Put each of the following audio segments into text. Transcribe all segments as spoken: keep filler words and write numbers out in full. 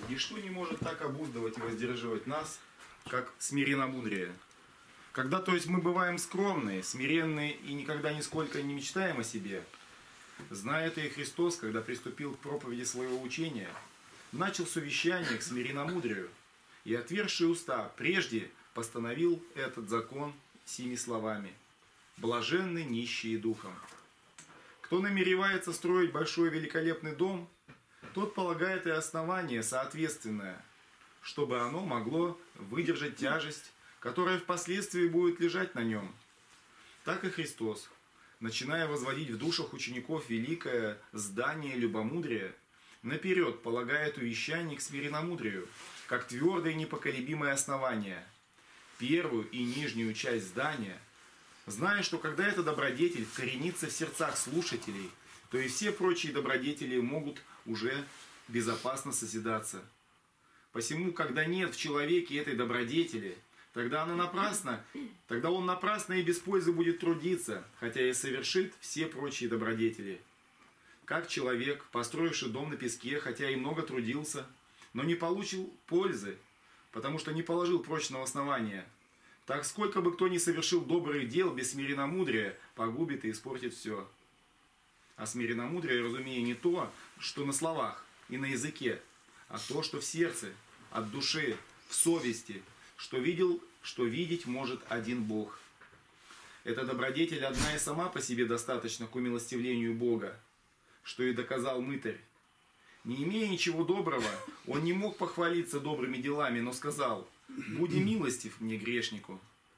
Ничто не может так обуздывать и воздерживать нас, как смиренномудрие. Когда, то есть, мы бываем скромные, смиренные и никогда нисколько не мечтаем о себе, зная это и Христос, когда приступил к проповеди своего учения, начал с увещания к смиренномудрию и, отверши уста, прежде постановил этот закон сими словами: «Блаженны нищие духом». Кто намеревается строить большой великолепный дом, тот полагает и основание соответственное, чтобы оно могло выдержать тяжесть, которая впоследствии будет лежать на нем. Так и Христос, начиная возводить в душах учеников великое здание любомудрия, наперед полагает увещание к смиренномудрию, как твердое и непоколебимое основание, первую и нижнюю часть здания, зная, что когда эта добродетель вкоренится в сердцах слушателей, то и все прочие добродетели могут уже безопасно созидаться. Посему, когда нет в человеке этой добродетели, тогда она напрасно, тогда он напрасно и без пользы будет трудиться, хотя и совершит все прочие добродетели. Как человек, построивший дом на песке, хотя и много трудился, но не получил пользы, потому что не положил прочного основания, так сколько бы кто ни совершил добрых дел без смиренномудрия, погубит и испортит все. А смиренномудрие, разумея, не то, что на словах и на языке, а то, что в сердце, от души, в совести, что видел, что видеть может один Бог. Эта добродетель одна и сама по себе достаточно к умилостивлению Бога, что и доказал мытарь. Не имея ничего доброго, он не мог похвалиться добрыми делами, но сказал: «Буди милостив мне, грешнику».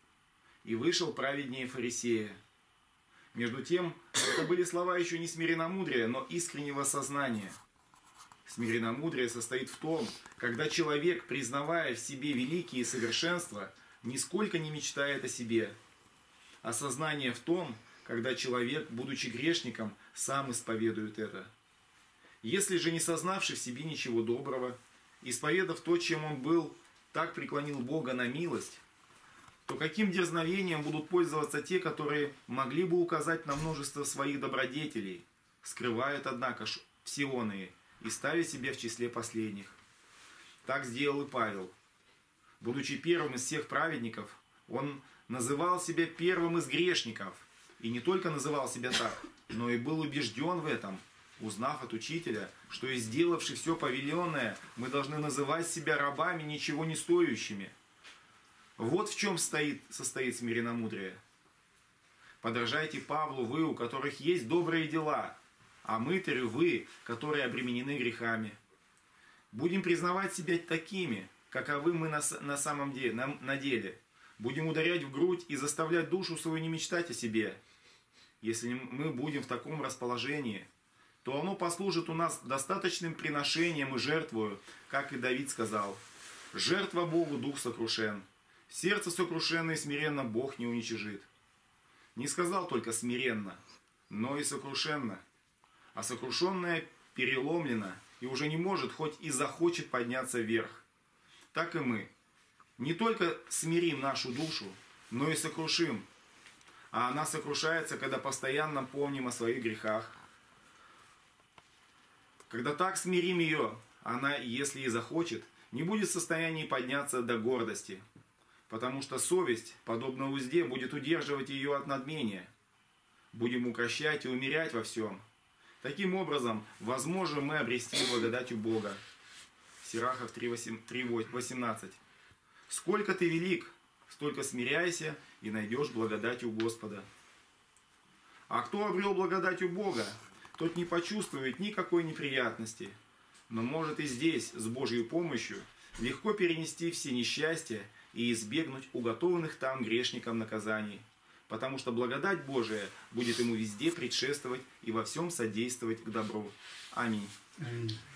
И вышел праведнее фарисея. Между тем, это были слова еще не смиренномудрия, но искреннего сознания. Смиренномудрие состоит в том, когда человек, признавая в себе великие совершенства, нисколько не мечтает о себе. А сознание в том, когда человек, будучи грешником, сам исповедует это. Если же, не сознавший в себе ничего доброго, исповедав то, чем он был, так преклонил Бога на милость, то каким дерзновением будут пользоваться те, которые могли бы указать на множество своих добродетелей, скрывают, однако, все оные и ставят себя в числе последних. Так сделал и Павел. Будучи первым из всех праведников, он называл себя первым из грешников, и не только называл себя так, но и был убежден в этом, узнав от учителя, что и сделавши все повеленное, мы должны называть себя рабами, ничего не стоящими. Вот в чем стоит, состоит смиренномудрие. Подражайте Павлу вы, у которых есть добрые дела, а мытарю вы, которые обременены грехами. Будем признавать себя такими, каковы мы на, на самом деле, на, на деле. Будем ударять в грудь и заставлять душу свою не мечтать о себе. Если мы будем в таком расположении, то оно послужит у нас достаточным приношением и жертвою, как и Давид сказал: «Жертва Богу дух сокрушен, сердце сокрушенное и смиренно Бог не уничижит». Не сказал только смиренно, но и сокрушенно. А сокрушенное переломлено и уже не может, хоть и захочет подняться вверх. Так и мы не только смирим нашу душу, но и сокрушим. А она сокрушается, когда постоянно помним о своих грехах. Когда так смирим ее, она, если и захочет, не будет в состоянии подняться до гордости, потому что совесть, подобно узде, будет удерживать ее от надмения. Будем укрощать и умерять во всем. Таким образом, возможно мы обрести благодатью Бога. Сирахов три восемнадцать. «Сколько ты велик, столько смиряйся и найдешь благодать у Господа». А кто обрел благодать у Бога, тот не почувствует никакой неприятности, но может и здесь, с Божьей помощью, легко перенести все несчастья и избегнуть уготованных там грешникам наказаний, потому что благодать Божия будет ему везде предшествовать и во всем содействовать к добру. Аминь. Аминь.